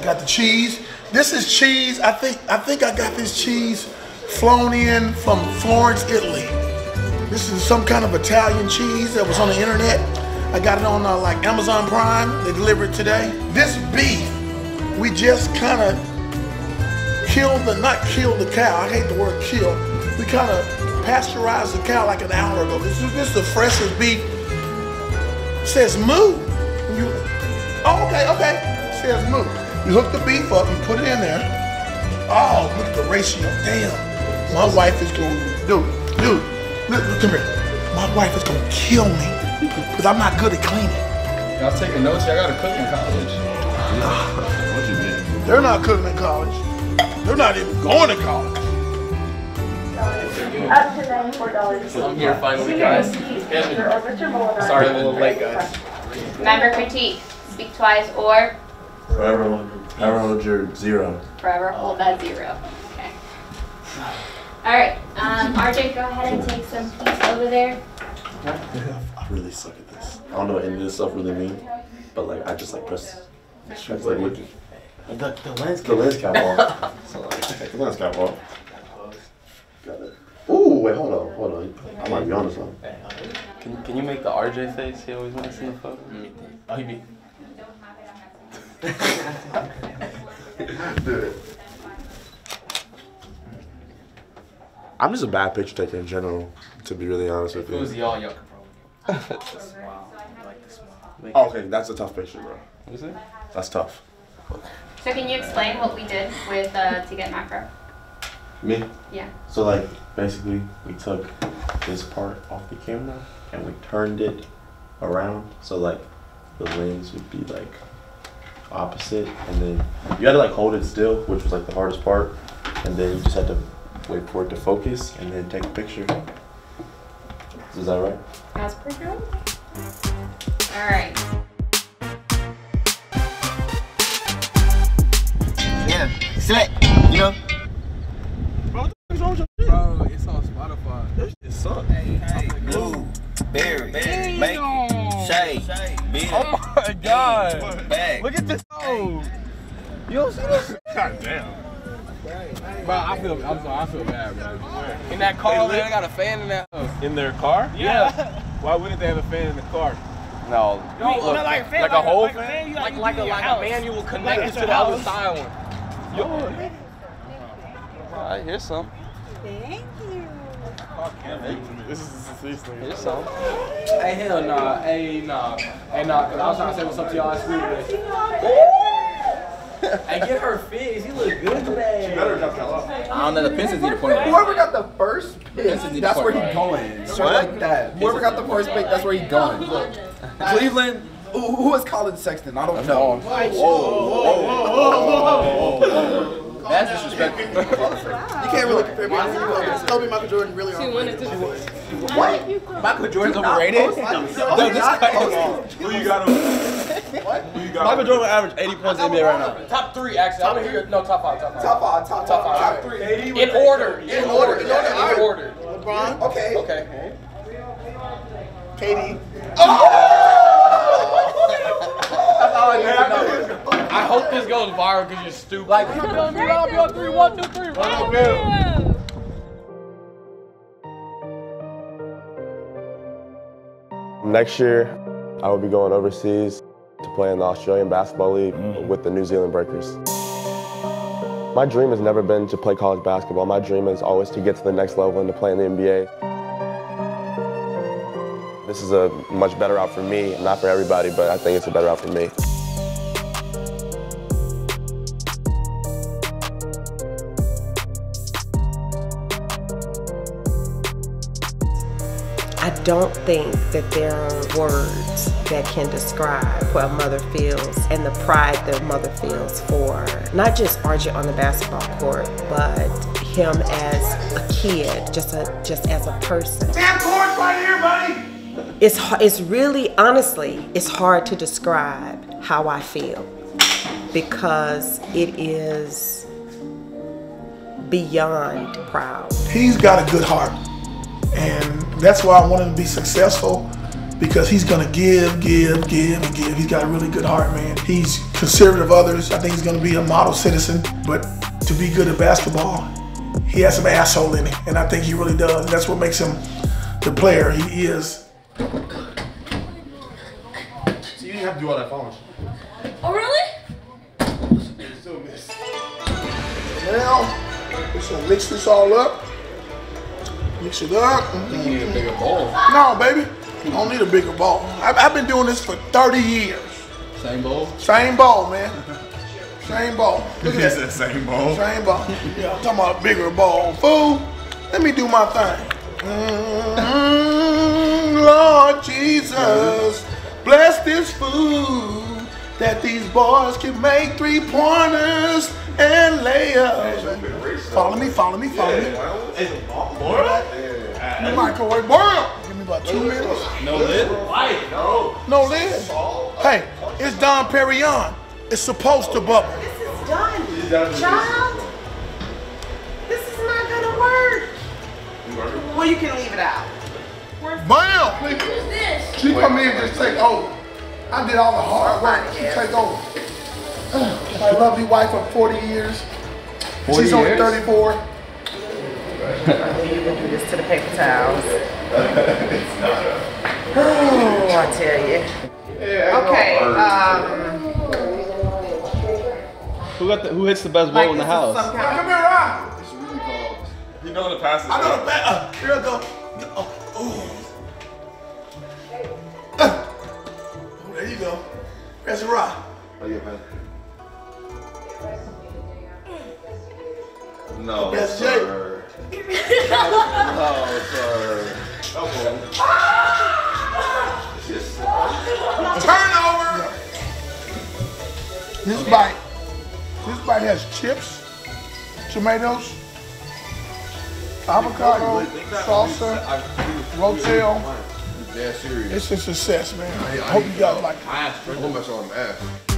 Got the cheese. This is cheese. I think I got this cheese flown in from Florence, Italy. This is some kind of Italian cheese that was on the internet. I got it on like Amazon Prime. They delivered it today. This beef, we just kind of not killed the cow. I hate the word kill. We kind of pasteurized the cow like an hour ago. This is the freshest beef. It says moo. Okay. It says moo. You hook the beef up, you put it in there. Oh, look at the ratio. Damn. My wife is going, dude, look, come here. My wife is going to kill me because I'm not good at cleaning. Y'all taking notes? Y'all got to cook in college. What you mean? They're not cooking in college. They're not even going to college. Up to $94. So I'm here finally, guys. Sorry, I'm a little late, guys. Remember critique. Speak twice or forever hold your zero. Forever hold that zero. Okay. Alright, RJ, go ahead and take some piece over there. I really suck at this. I don't know what any of this stuff really means, but like I just like press. That's like looking. The lens cap off. So like, take the lens cap off. Got it. Ooh, wait, hold on. I might be on this one. Can you make the RJ face he always makes in the photo? Oh, he be. Dude. I'm just a bad picture taker in general, to be really honest with you. If it was y'all could probably. Oh, okay, that's a tough picture, bro. What is it? That's tough. So can you explain what we did with to get macro? Me? Yeah. So like, basically, we took this part off the camera and we turned it around, so like the lens would be like opposite, and then you had to like hold it still, which was like the hardest part, and then you just had to wait for it to focus and then take a picture. Is that right? That's pretty good. Alright. Yeah, select, you know? Bro, it's on Spotify. That shit sucks. Hey, blue, berry, make, shade, beer. Oh my god. Bag. Look at this. Oh. You don't see this? God damn. Bro, I feel bad, bro. In that car, they got a fan in that house. In their car? Yeah. Why wouldn't they have a fan in the car? No. Look, like a fan, like a whole fan? Like a manual connected to the other side one. Yo. Alright, here's some. Thank you. This is seriously. Here's some. Hey, hell nah. Hey, nah. Hey, nah. Cause I was trying to say what's up to y'all last week. Hey, get her fizz. You look good today. I don't know. The pencils need to point. Whoever got the first pick, that's where he's going. Straight like that. Whoever got the first pick, that's where he's going. Look. Cleveland. Who is Colin Sexton? I don't know. Whoa. That's disrespectful. You can't really compare me to Kobe, Michael Jordan really are. What? Michael Jordan's overrated? No, just cut it off. Who you got him? What? Who you got Michael Jordan will average 80 points in the NBA right now. Top 3, actually. I want to hear your, no, top 5. Top five. 3. In order. In order. LeBron. Okay. KD. That's all I need to know. I hope this goes viral because you're stupid. Like, you're telling me I'll be on 3, 1, 2, 3. Run up, Bill. Next year, I will be going overseas to play in the Australian Basketball League with the New Zealand Breakers. My dream has never been to play college basketball. My dream is always to get to the next level and to play in the NBA. This is a much better route for me, not for everybody, but I think it's a better route for me. I don't think that there are words that can describe what a mother feels and the pride that a mother feels for not just RJ on the basketball court, but him as a kid, just as a person. Damn court's right here, buddy! It's really, honestly, it's hard to describe how I feel because it is beyond proud. He's got a good heart, and that's why I want him to be successful, because he's gonna give, and give. He's got a really good heart, man. He's considerate of others. I think he's gonna be a model citizen. But to be good at basketball, he has some asshole in him. And I think he really does. And that's what makes him the player he is. So you didn't have to do all that phone shit. Oh, really? Still miss. Now, just gonna mix this all up. Mix it up. You need a bigger bowl. No, baby. You don't need a bigger bowl. I've been doing this for 30 years. Same bowl? Same bowl, man. Same bowl. Look at that. Same bowl. Same bowl. Yeah, I'm talking about a bigger bowl. Fool, let me do my thing. Lord Jesus, bless this food that these boys can make 3-pointers and layups. Follow me, follow me, follow me. Microwave boil. Give me about 2 minutes. No lid? No lid. Hey, it's Dom Perignon. It's supposed to bubble. This is done, child. This is not gonna work. Well, you can leave it out. Bam! She come in and just take over. I did all the hard work. She take over. My lovely wife of 40 years. 40 She's only years? 34. I knew you would do this to the paper towels. Oh, I tell you. Okay, Who hits the best bowl in the house? Come here, Ryan. You know the passes. I know the back. Here I go. Oh, there you go. There's a rock. Oh, yeah, man. No, Best sir. No, sir. Turnover. This bite has chips, tomatoes, avocado, salsa, rotel. Dead serious. It's a success, man. I hope you guys like it. I'm gonna mess on them ass.